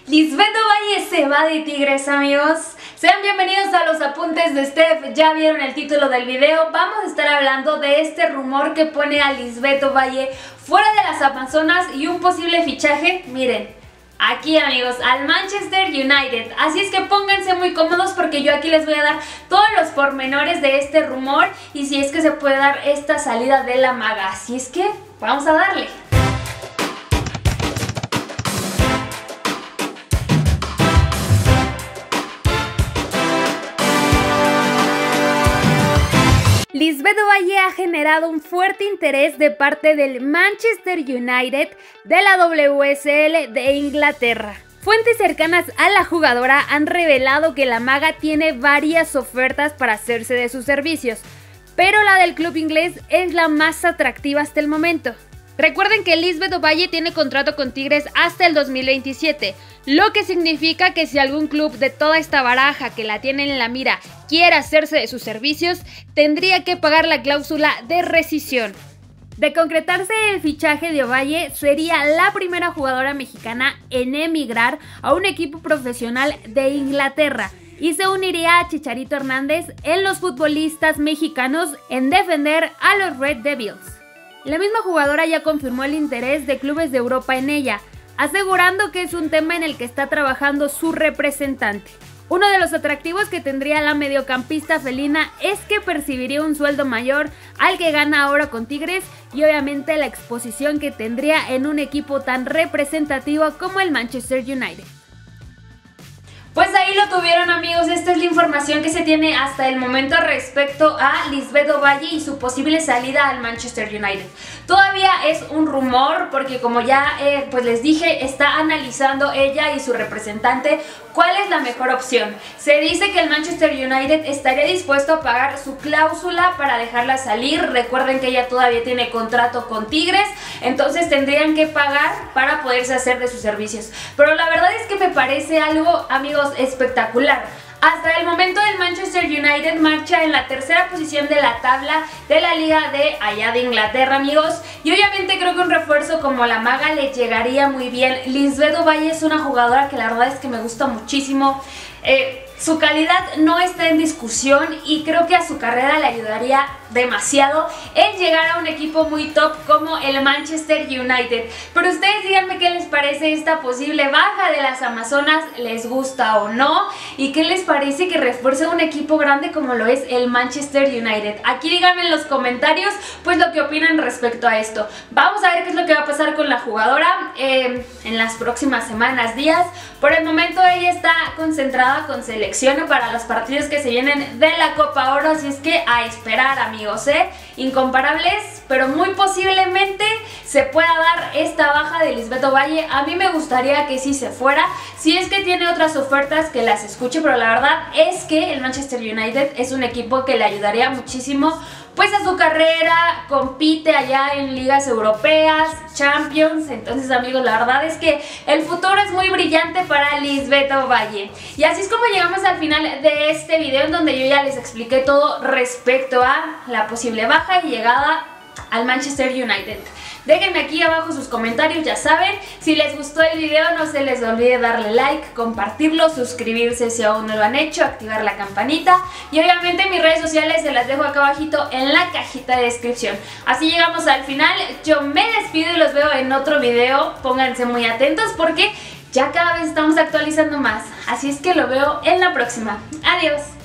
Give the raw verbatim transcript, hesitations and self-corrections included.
Lisbeth Ovalle se va de Tigres, amigos. Sean bienvenidos a los apuntes de Steph. Ya vieron el título del video. Vamos a estar hablando de este rumor que pone a Lisbeth Ovalle fuera de las Amazonas y un posible fichaje. Miren, aquí, amigos, al Manchester United. Así es que pónganse muy cómodos porque yo aquí les voy a dar todos los pormenores de este rumor y si es que se puede dar esta salida de la maga. Así es que vamos a darle. Lisbeth Ovalle ha generado un fuerte interés de parte del Manchester United de la W S L de Inglaterra. Fuentes cercanas a la jugadora han revelado que la maga tiene varias ofertas para hacerse de sus servicios, pero la del club inglés es la más atractiva hasta el momento. Recuerden que Lisbeth Ovalle tiene contrato con Tigres hasta el dos mil veintisiete, lo que significa que si algún club de toda esta baraja que la tiene en la mira quiere hacerse de sus servicios, tendría que pagar la cláusula de rescisión. De concretarse el fichaje de Ovalle, sería la primera jugadora mexicana en emigrar a un equipo profesional de Inglaterra y se uniría a Chicharito Hernández en los futbolistas mexicanos en defender a los Red Devils. La misma jugadora ya confirmó el interés de clubes de Europa en ella, asegurando que es un tema en el que está trabajando su representante. Uno de los atractivos que tendría la mediocampista felina es que percibiría un sueldo mayor al que gana ahora con Tigres y obviamente la exposición que tendría en un equipo tan representativo como el Manchester United. Pues ahí lo tuvieron, amigos. Esta es la información que se tiene hasta el momento respecto a Lisbeth Ovalle y su posible salida al Manchester United. Todavía es un rumor porque, como ya eh, pues les dije, está analizando ella y su representante cuál es la mejor opción. Se dice que el Manchester United estaría dispuesto a pagar su cláusula para dejarla salir. Recuerden que ella todavía tiene contrato con Tigres, entonces tendrían que pagar para poderse hacer de sus servicios. Pero la verdad es que me parece algo, amigos, espectacular. Hasta el momento el Manchester United marcha en la tercera posición de la tabla de la liga de allá de Inglaterra, amigos, y obviamente creo que un refuerzo como la maga le llegaría muy bien. Lisbeth Ovalle es una jugadora que la verdad es que me gusta muchísimo. Eh, su calidad no está en discusión y creo que a su carrera le ayudaría demasiado el llegar a un equipo muy top como el Manchester United. Pero ustedes díganme qué les parece esta posible baja de las Amazonas, les gusta o no, y qué les parece que refuerce un equipo grande como lo es el Manchester United. Aquí díganme en los comentarios pues lo que opinan respecto a esto. Vamos a ver qué es lo que va a pasar con la jugadora eh, en las próximas semanas, días. Por el momento ella está concentrada con selección para los partidos que se vienen de la Copa Oro, así es que a esperar, amigos, ¿eh? Incomparables, pero muy posiblemente se pueda dar esta baja de Lisbeth Ovalle. A mí me gustaría que sí se fuera, si es que tiene otras ofertas que las escuche, pero la verdad es que el Manchester United es un equipo que le ayudaría muchísimo pues a su carrera, compite allá en ligas europeas, Champions. Entonces, amigos, la verdad es que el futuro es muy brillante para Lisbeth Ovalle. Y así es como llegamos al final de este video, en donde yo ya les expliqué todo respecto a la posible baja y llegada al Manchester United. Déjenme aquí abajo sus comentarios, ya saben. Si les gustó el video, no se les olvide darle like, compartirlo, suscribirse si aún no lo han hecho, activar la campanita. Y obviamente mis redes sociales se las dejo acá abajito en la cajita de descripción. Así llegamos al final. Yo me despido y los veo en otro video. Pónganse muy atentos porque ya cada vez estamos actualizando más. Así es que lo veo en la próxima. Adiós.